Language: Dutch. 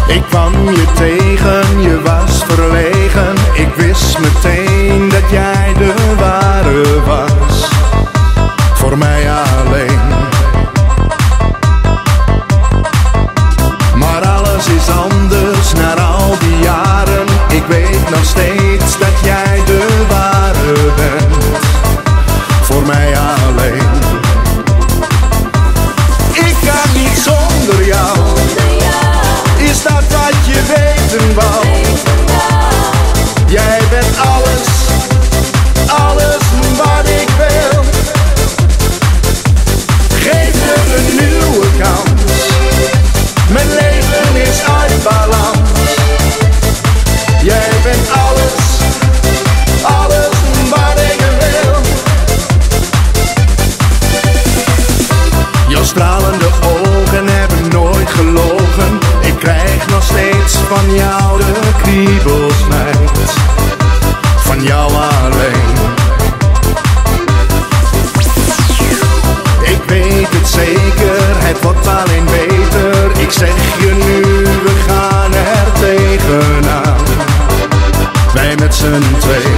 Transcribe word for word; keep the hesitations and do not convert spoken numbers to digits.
Ik kwam je tegen, je was verlegen. Ik wist meteen dat jij de ware was, voor mij alleen. Maar alles is anders na al die jaren. Ik weet nog steeds dat jij de ware bent, voor mij alleen. Ik kan niet zonder jou, is dat wat je weten wou? Jij bent alles, alles wat ik wil. Geef me een nieuwe kans, mijn leven is uit balans. Jij bent alles, alles wat ik wil. Jouw stralende ogen hebben nooit gelogen. Ik krijg nog steeds van jou de kriebels, meid, van jou alleen. Ik weet het zeker, het wordt alleen beter. Ik zeg je nu, we gaan er tegenaan, wij met z'n twee.